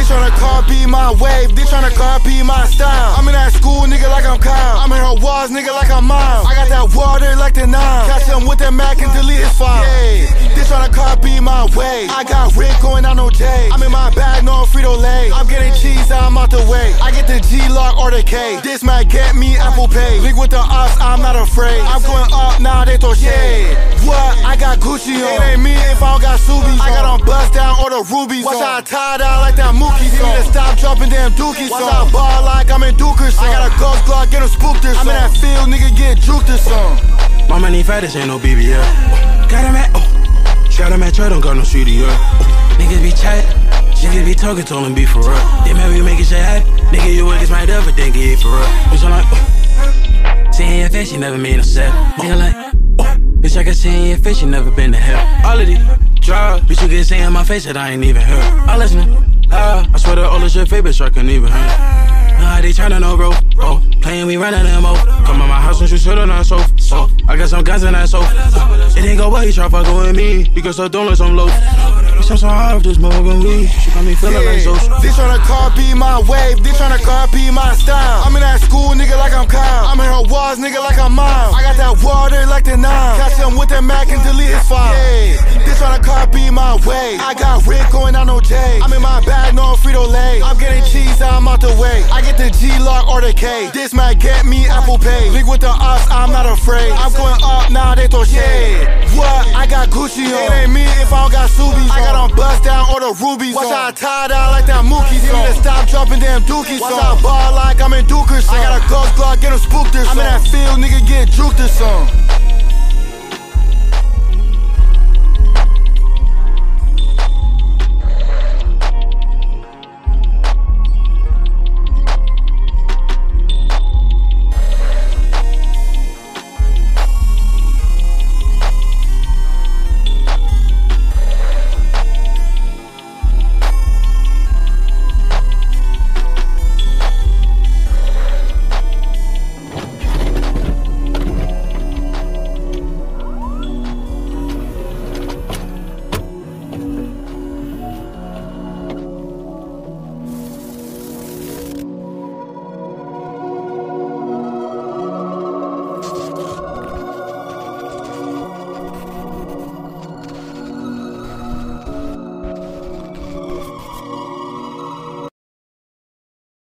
They tryna copy my wave, they tryna copy my style. I'm in that school, nigga, like I'm Kyle. I'm in her walls, nigga, like I'm Miles. I got that water like the Nile. Catch him with that Mac and delete his file. Yeah, they tryna copy my way. I got Rick going out no J. I'm in my bag, no Frito-Lay. I'm getting cheese, I'm out the way. I get the G-Lock or the K. This might get me Apple Pay. Link with the ops, I'm not afraid. I'm going up, now they throw shade. What? I got Gucci on. It ain't me if I don't got Subies. I got on bust down or the rubies. Watch how I tie down like that Mookie song. You need to stop dropping damn dookies. Watch how I ball like I'm in Dukers. I got a ghost Glock, get him spooked or something. I'm in that field, nigga, get juked or something. My money fat, this ain't no BBL. Got him at, got him at, don't got no studio. Niggas be chat, niggas be talking, told him be for real. They man, we making shit happen. Nigga, you niggas might ever think it for real. Bitch, I'm like, seeing your face, you never made no set. Nigga like, bitch, I can see in your face, you never been to hell. All of these drugs, bitch, you can see in my face that I ain't even heard. I listen, I swear that all this shit fake, bitch, I couldn't even hear. Nah, they tryna no bro, playing we running them off. Come on my house and you sit on that sofa. I got some guns in that sofa. It didn't go well, he try fucking with me because I don't let some low. I'm so hard with this smoking weed. She got me feeling like so. They tryna copy my wave, they tryna copy my style. I'm in that school, nigga, like I'm Kyle. I'm in her walls, nigga, like I'm Miles. I got that water like the Nile. Catch him with that Mac and delete his file. Yeah, they tryna copy my way. I got Rick going out no J. I'm in my bag, no Frito-Lay. I'm getting cheese, I'm out the way. I get the G-Lock or the K. This might get me Apple Pay. Link with the ops, I'm not afraid. I'm going up, now they throw shade. What? I got Gucci on. It ain't me if I don't got Subies. I got on bust down or the rubies. Watch how I tie down like that Mookie song. You need to stop dropping damn dookies. Watch how I ball like I'm in Dukers. I got a ghost Glock, get him spooked or something. I'm in that field, nigga, get juked or something.